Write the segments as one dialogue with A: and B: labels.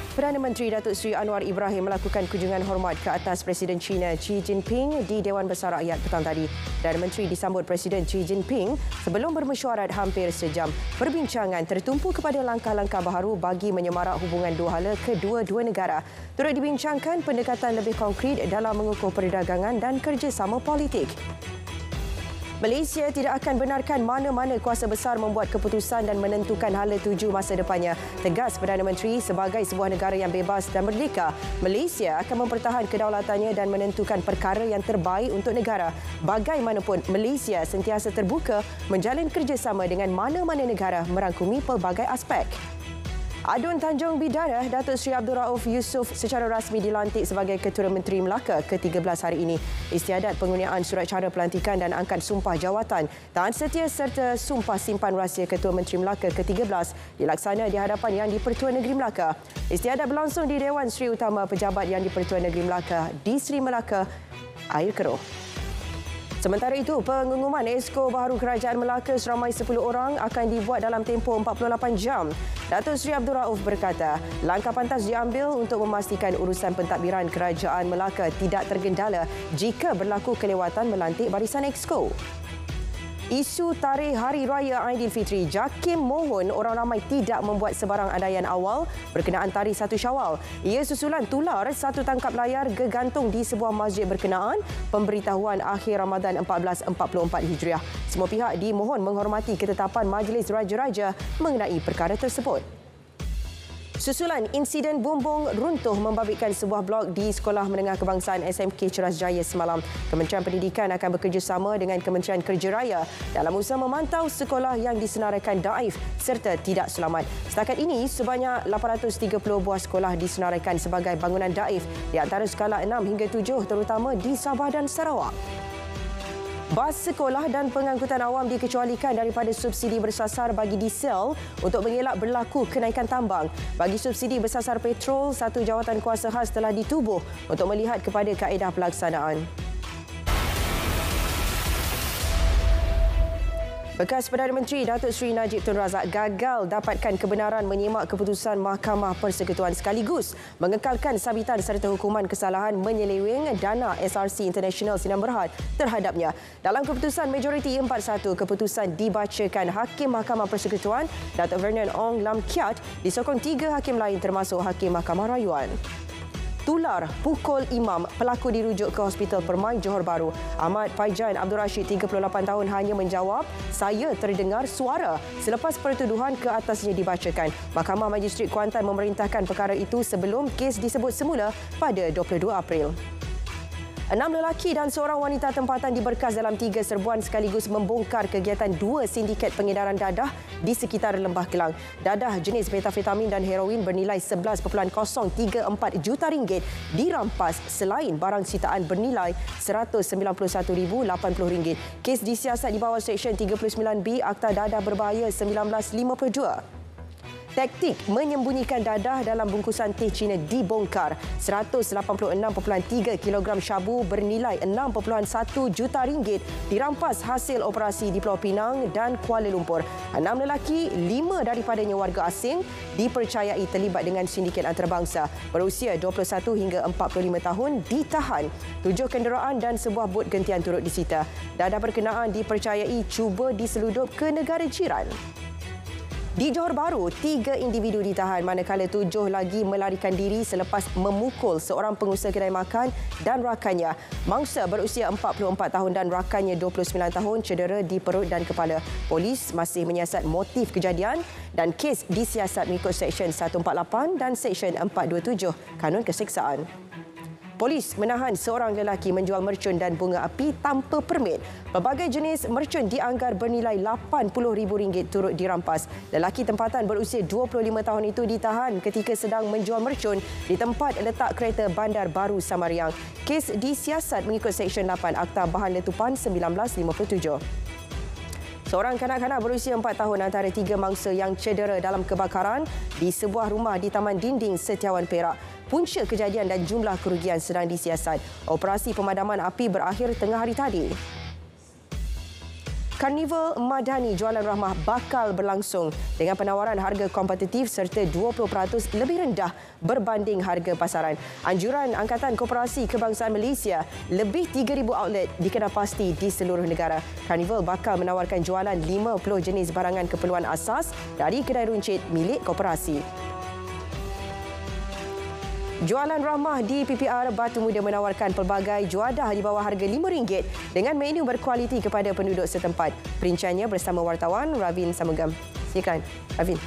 A: Perdana Menteri Datuk Seri Anwar Ibrahim melakukan kunjungan hormat ke atas Presiden China Xi Jinping di Dewan Besar Rakyat petang tadi. Perdana Menteri disambut Presiden Xi Jinping sebelum bermesyuarat hampir sejam. Perbincangan tertumpu kepada langkah-langkah baharu bagi menyemarak hubungan dua hala kedua-dua negara. Turut dibincangkan pendekatan lebih konkret dalam mengukuh perdagangan dan kerjasama politik. Malaysia tidak akan benarkan mana-mana kuasa besar membuat keputusan dan menentukan hala tuju masa depannya. Tegas Perdana Menteri, sebagai sebuah negara yang bebas dan merdeka, Malaysia akan mempertahankan kedaulatannya dan menentukan perkara yang terbaik untuk negara. Bagaimanapun, Malaysia sentiasa terbuka menjalin kerjasama dengan mana-mana negara merangkumi pelbagai aspek. Adun Tanjung Bidara, Datuk Seri Abdul Rauf Yusof secara rasmi dilantik sebagai Ketua Menteri Melaka ke-13 hari ini. Istiadat penggunaan surat cara pelantikan dan angkat sumpah jawatan, tahan setia serta sumpah simpan rahsia Ketua Menteri Melaka ke-13 dilaksana di hadapan Yang di-Pertuan Negeri Melaka. Istiadat berlangsung di Dewan Seri Utama Pejabat Yang di-Pertuan Negeri Melaka di Seri Melaka, Air Keroh. Sementara itu, pengumuman Esko Baharu Kerajaan Melaka seramai 10 orang akan dibuat dalam tempoh 48 jam. Datuk Seri Abdul Rauf berkata, langkah pantas diambil untuk memastikan urusan pentadbiran Kerajaan Melaka tidak tergendala jika berlaku kelewatan melantik barisan Exco. Isu tarikh Hari Raya Aidilfitri, JAKIM mohon orang ramai tidak membuat sebarang andaian awal berkenaan tarikh 1 Syawal. Ia susulan tular satu tangkap layar gegantung di sebuah masjid berkenaan pemberitahuan akhir Ramadan 1444 Hijriah. Semua pihak dimohon menghormati ketetapan Majlis Raja-Raja mengenai perkara tersebut. Susulan insiden bumbung runtuh membabitkan sebuah blok di Sekolah Menengah Kebangsaan SMK Ceras Jaya semalam. Kementerian Pendidikan akan bekerjasama dengan Kementerian Kerja Raya dalam usaha memantau sekolah yang disenaraikan daif serta tidak selamat. Setakat ini, sebanyak 830 buah sekolah disenaraikan sebagai bangunan daif di antara skala 6 hingga 7 terutama di Sabah dan Sarawak. Bas sekolah dan pengangkutan awam dikecualikan daripada subsidi bersasar bagi diesel untuk mengelak berlaku kenaikan tambang. Bagi subsidi bersasar petrol, satu jawatan kuasa khas telah ditubuh untuk melihat kepada kaedah pelaksanaan. Bekas Perdana Menteri Datuk Seri Najib Tun Razak gagal dapatkan kebenaran menyimak keputusan Mahkamah Persekutuan sekaligus mengekalkan sabitan serta hukuman kesalahan menyeleweng dana SRC International Sinan Berhad terhadapnya. Dalam keputusan majoriti 4-1, keputusan dibacakan Hakim Mahkamah Persekutuan Datuk Vernon Ong Lam Kiat disokong 3 hakim lain termasuk Hakim Mahkamah Rayuan. Tular pukul imam, pelaku dirujuk ke Hospital Permai Johor Bahru. Ahmad Faijan Abdul Rashid, 38 tahun, hanya menjawab, "Saya terdengar suara," selepas pertuduhan ke atasnya dibacakan. Mahkamah Magistrat Kuantan memerintahkan perkara itu sebelum kes disebut semula pada 22 April. 6 lelaki dan seorang wanita tempatan diberkas dalam 3 serbuan sekaligus membongkar kegiatan 2 sindiket pengedaran dadah di sekitar Lembah Kelang. Dadah jenis metafetamin dan heroin bernilai 11.034 juta ringgit dirampas selain barang sitaan bernilai RM191,080. Kes disiasat di bawah Seksyen 39B Akta Dadah Berbahaya 1952. Taktik menyembunyikan dadah dalam bungkusan teh Cina dibongkar. 186.3 kilogram syabu bernilai 6.1 juta ringgit dirampas hasil operasi di Pulau Pinang dan Kuala Lumpur. 6 lelaki, 5 daripadanya warga asing, dipercayai terlibat dengan sindiket antarabangsa. Berusia 21 hingga 45 tahun ditahan. 7 kenderaan dan sebuah bot gentian turut disita. Dadah berkenaan dipercayai cuba diseludup ke negara jiran. Di Johor Bahru, 3 individu ditahan manakala 7 lagi melarikan diri selepas memukul seorang pengusaha kedai makan dan rakannya. Mangsa berusia 44 tahun dan rakannya 29 tahun cedera di perut dan kepala. Polis masih menyiasat motif kejadian dan kes disiasat mengikut Seksyen 148 dan Seksyen 427 Kanun Keseksaan. Polis menahan seorang lelaki menjual mercun dan bunga api tanpa permit. Pelbagai jenis mercun dianggar bernilai RM80,000 turut dirampas. Lelaki tempatan berusia 25 tahun itu ditahan ketika sedang menjual mercun di tempat letak kereta Bandar Baru Samariang. Kes disiasat mengikut Seksyen 8 Akta Bahan Letupan 1957. Seorang kanak-kanak berusia 4 tahun antara 3 mangsa yang cedera dalam kebakaran di sebuah rumah di Taman Dinding Setiawan Perak. Punca kejadian dan jumlah kerugian sedang disiasat. Operasi pemadaman api berakhir tengah hari tadi. Karnival Madani Jualan Rahmah bakal berlangsung dengan penawaran harga kompetitif serta 20% lebih rendah berbanding harga pasaran. Anjuran Angkatan Koperasi Kebangsaan Malaysia, lebih 3,000 outlet dikenal pasti di seluruh negara. Karnival bakal menawarkan jualan 50 jenis barangan keperluan asas dari kedai runcit milik koperasi. Jualan Rahmah di PPR Batu Muda menawarkan pelbagai juadah di bawah harga RM5 dengan menu berkualiti kepada penduduk setempat. Perinciannya bersama wartawan Ravin Samugam. Silakan, Ravin.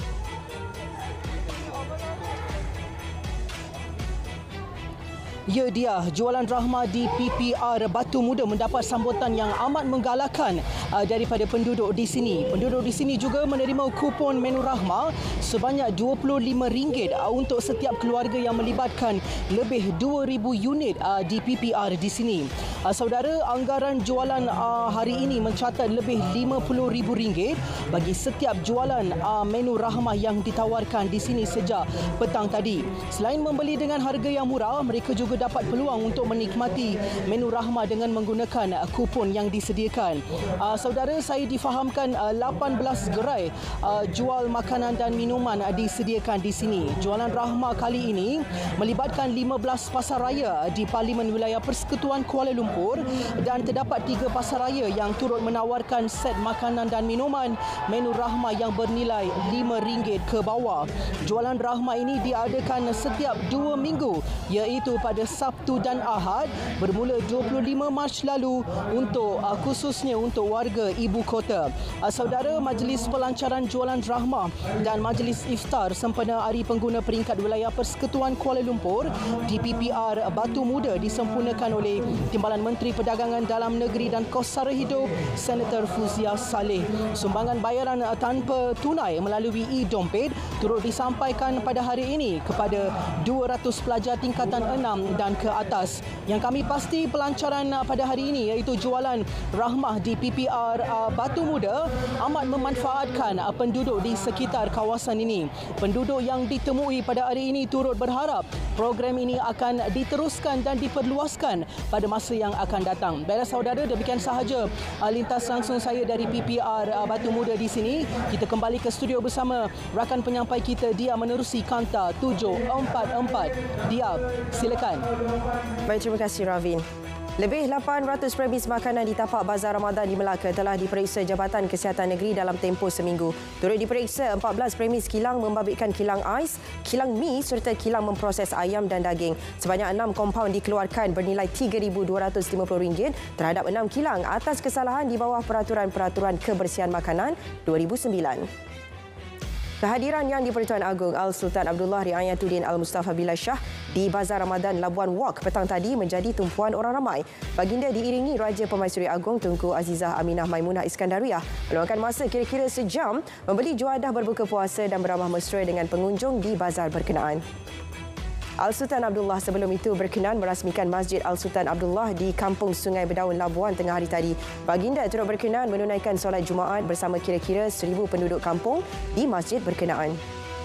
B: Ya dia, jualan Rahmah di PPR Batu Muda mendapat sambutan yang amat menggalakkan daripada penduduk di sini. Penduduk di sini juga menerima kupon menu Rahmah sebanyak RM25 untuk setiap keluarga yang melibatkan lebih 2,000 unit di PPR di sini. Saudara, anggaran jualan hari ini mencatat lebih RM50,000 bagi setiap jualan menu Rahmah yang ditawarkan di sini sejak petang tadi. Selain membeli dengan harga yang murah, mereka juga dapat peluang untuk menikmati menu Rahmah dengan menggunakan kupon yang disediakan. Saudara, saya difahamkan 18 gerai jual makanan dan minuman disediakan di sini. Jualan Rahmah kali ini melibatkan 15 pasaraya di Parlimen Wilayah Persekutuan Kuala Lumpur dan terdapat 3 pasaraya yang turut menawarkan set makanan dan minuman menu Rahmah yang bernilai RM5 ke bawah. Jualan Rahmah ini diadakan setiap 2 minggu, iaitu pada Sabtu dan Ahad bermula 25 Mac lalu untuk khususnya untuk warga ibu kota. Saudara, Majlis Pelancaran Jualan Rahmah dan Majlis Iftar sempena Hari Pengguna Peringkat Wilayah Persekutuan Kuala Lumpur di PPR Batu Muda disempurnakan oleh Timbalan Menteri Perdagangan Dalam Negeri dan Kos Sara Hidup Senator Fuzia Saleh. Sumbangan bayaran tanpa tunai melalui e-dompet turut disampaikan pada hari ini kepada 200 pelajar tingkatan 6 dan ke atas. Yang kami pasti pelancaran pada hari ini iaitu jualan Rahmah di PPR Batu Muda amat memanfaatkan penduduk di sekitar kawasan ini. Penduduk yang ditemui pada hari ini turut berharap program ini akan diteruskan dan diperluaskan pada masa yang akan datang. Baiklah saudara, demikian sahaja lintas langsung saya dari PPR Batu Muda di sini. Kita kembali ke studio bersama rakan penyampai kita, Dia menerusi Kanta 744. Dia, silakan.
A: Baik, terima kasih Ravin. Lebih 800 premis makanan di tapak Bazar Ramadan di Melaka telah diperiksa Jabatan Kesihatan Negeri dalam tempoh seminggu. Turut diperiksa 14 premis kilang membabitkan kilang ais, kilang mi serta kilang memproses ayam dan daging. Sebanyak 6 kompaun dikeluarkan bernilai RM3,250 terhadap 6 kilang atas kesalahan di bawah Peraturan-Peraturan Kebersihan Makanan 2009. Kehadiran Yang di-Pertuan Agong Al-Sultan Abdullah Riayatuddin Al-Mustafa Bilal Shah di Bazar Ramadan Labuan Wak petang tadi menjadi tumpuan orang ramai. Baginda diiringi Raja Pemaisuri Agong Tunku Azizah Aminah Maimunah Iskandariah meluangkan masa kira-kira sejam membeli juadah berbuka puasa dan beramah mesra dengan pengunjung di bazar berkenaan. Al-Sultan Abdullah sebelum itu berkenan merasmikan Masjid Al-Sultan Abdullah di Kampung Sungai Berdaun Labuan tengah hari tadi. Baginda turut berkenan menunaikan solat Jumaat bersama kira-kira 1,000 penduduk kampung di masjid berkenaan.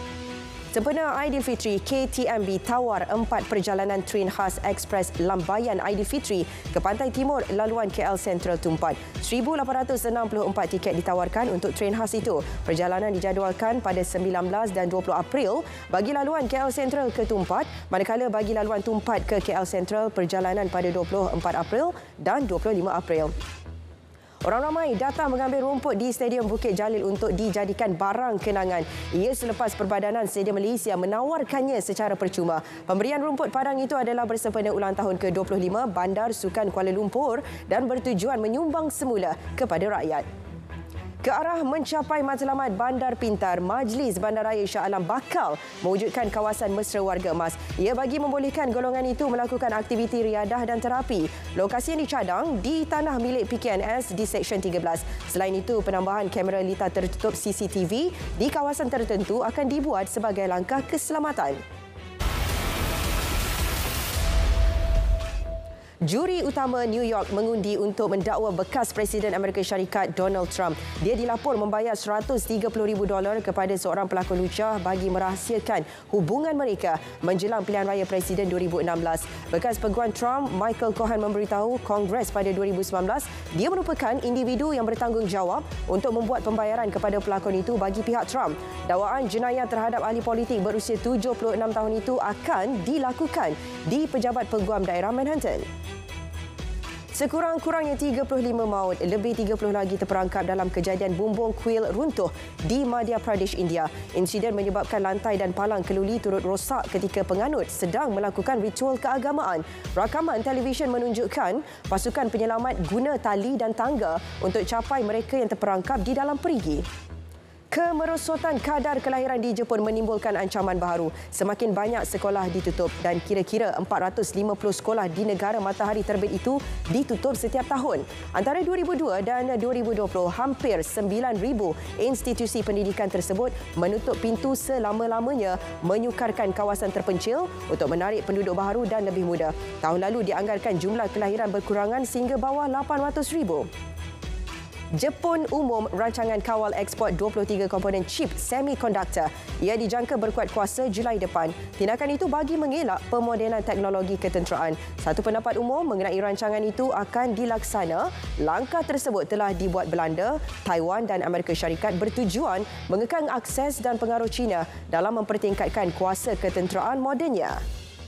A: Sempena Aidilfitri, KTMB tawar 4 perjalanan train khas ekspres Lambayan Aidilfitri ke Pantai Timur laluan KL Sentral Tumpat. 1,864 tiket ditawarkan untuk train khas itu. Perjalanan dijadualkan pada 19 dan 20 April bagi laluan KL Sentral ke Tumpat, manakala bagi laluan Tumpat ke KL Sentral perjalanan pada 24 April dan 25 April. Orang ramai datang mengambil rumput di Stadium Bukit Jalil untuk dijadikan barang kenangan. Ia selepas Perbadanan Stadium Malaysia menawarkannya secara percuma. Pemberian rumput padang itu adalah bersempena ulang tahun ke-25 Bandar Sukan Kuala Lumpur dan bertujuan menyumbang semula kepada rakyat. Ke arah mencapai matlamat Bandar Pintar, Majlis Bandaraya Shah Alam bakal mewujudkan kawasan mesra warga emas. Ia bagi membolehkan golongan itu melakukan aktiviti riadah dan terapi. Lokasi yang dicadang di tanah milik PKNS di Seksyen 13. Selain itu, penambahan kamera litar tertutup CCTV di kawasan tertentu akan dibuat sebagai langkah keselamatan. Juri utama New York mengundi untuk mendakwa bekas Presiden Amerika Syarikat Donald Trump. Dia dilapor membayar $130,000 kepada seorang pelakon lucah bagi merahsiakan hubungan mereka menjelang pilihan raya Presiden 2016. Bekas peguam Trump, Michael Cohen, memberitahu Kongres pada 2019 dia merupakan individu yang bertanggungjawab untuk membuat pembayaran kepada pelakon itu bagi pihak Trump. Dakwaan jenayah terhadap ahli politik berusia 76 tahun itu akan dilakukan di Pejabat Peguam Daerah Manhattan. Sekurang-kurangnya 35 maut, lebih 30 lagi terperangkap dalam kejadian bumbung kuil runtuh di Madhya Pradesh, India. Insiden menyebabkan lantai dan palang keluli turut rosak ketika penganut sedang melakukan ritual keagamaan. Rakaman televisyen menunjukkan pasukan penyelamat guna tali dan tangga untuk capai mereka yang terperangkap di dalam perigi. Kemerosotan kadar kelahiran di Jepun menimbulkan ancaman baharu. Semakin banyak sekolah ditutup dan kira-kira 450 sekolah di negara matahari terbit itu ditutup setiap tahun. Antara 2002 dan 2020, hampir 9,000 institusi pendidikan tersebut menutup pintu selama-lamanya, menyukarkan kawasan terpencil untuk menarik penduduk baharu dan lebih muda. Tahun lalu dianggarkan jumlah kelahiran berkurangan sehingga bawah 800,000. Jepun umum rancangan kawal ekspor 23 komponen chip semikonduktor. Ia dijangka berkuat kuasa Julai depan. Tindakan itu bagi mengelak pemodenan teknologi ketenteraan. Satu pendapat umum mengenai rancangan itu akan dilaksana. Langkah tersebut telah dibuat Belanda, Taiwan dan Amerika Syarikat bertujuan mengekang akses dan pengaruh China dalam mempertingkatkan kuasa ketenteraan modennya.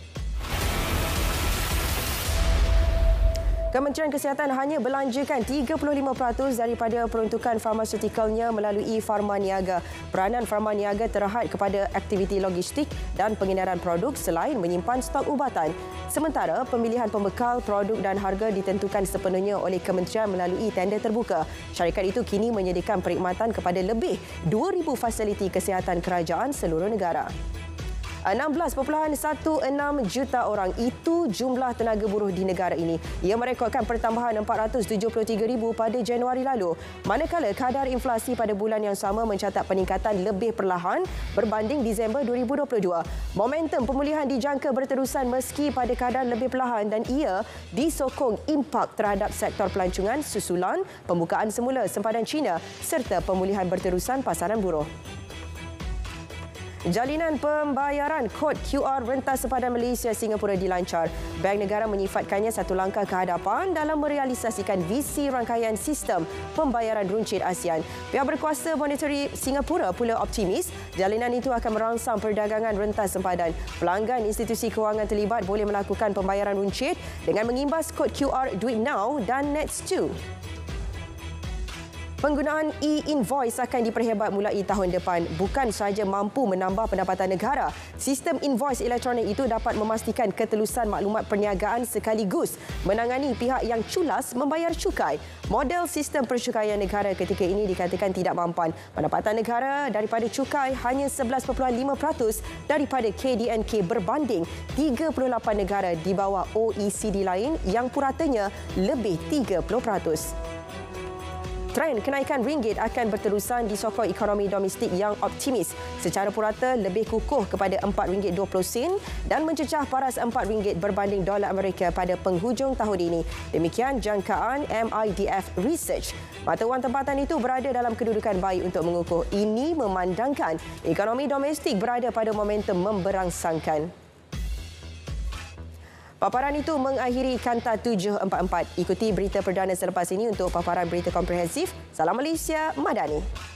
A: Kementerian Kesihatan hanya belanjakan 35% daripada peruntukan farmasutikalnya melalui Pharma Niaga. Peranan Pharma Niaga terhad kepada aktiviti logistik dan pengedaran produk selain menyimpan stok ubatan. Sementara pemilihan pembekal, produk dan harga ditentukan sepenuhnya oleh kementerian melalui tender terbuka. Syarikat itu kini menyediakan perkhidmatan kepada lebih 2,000 fasiliti kesihatan kerajaan seluruh negara. 16.16 juta orang itu jumlah tenaga buruh di negara ini. Ia merekodkan pertambahan 473,000 pada Januari lalu. Manakala kadar inflasi pada bulan yang sama mencatat peningkatan lebih perlahan berbanding Disember 2022. Momentum pemulihan dijangka berterusan meski pada kadar lebih perlahan dan ia disokong impak terhadap sektor pelancongan susulan pembukaan semula sempadan China serta pemulihan berterusan pasaran buruh. Jalinan pembayaran kod QR rentas sempadan Malaysia Singapura dilancar. Bank Negara menyifatkannya satu langkah ke hadapan dalam merealisasikan visi rangkaian sistem pembayaran runcit ASEAN. Pihak berkuasa monetari Singapura pula optimis jalinan itu akan merangsang perdagangan rentas sempadan. Pelanggan institusi kewangan terlibat boleh melakukan pembayaran runcit dengan mengimbas kod QR Duit Now dan Nets2. Penggunaan e-invoice akan diperhebat mulai tahun depan. Bukan sahaja mampu menambah pendapatan negara, sistem invoice elektronik itu dapat memastikan ketelusan maklumat perniagaan sekaligus menangani pihak yang culas membayar cukai. Model sistem percukaian negara ketika ini dikatakan tidak mampan. Pendapatan negara daripada cukai hanya 11.5% daripada KDNK berbanding 38 negara di bawah OECD lain yang puratanya lebih 30%. Trend kenaikan ringgit akan berterusan disokong ekonomi domestik yang optimis. Secara purata lebih kukuh kepada RM4.20 dan mencecah paras RM4 berbanding dolar Amerika pada penghujung tahun ini. Demikian jangkaan MIDF Research. Mata wang tempatan itu berada dalam kedudukan baik untuk mengukuh. Ini memandangkan ekonomi domestik berada pada momentum memberangsangkan. Paparan itu mengakhiri Kanta 744. Ikuti berita perdana selepas ini untuk paparan berita komprehensif. Salam Malaysia Madani.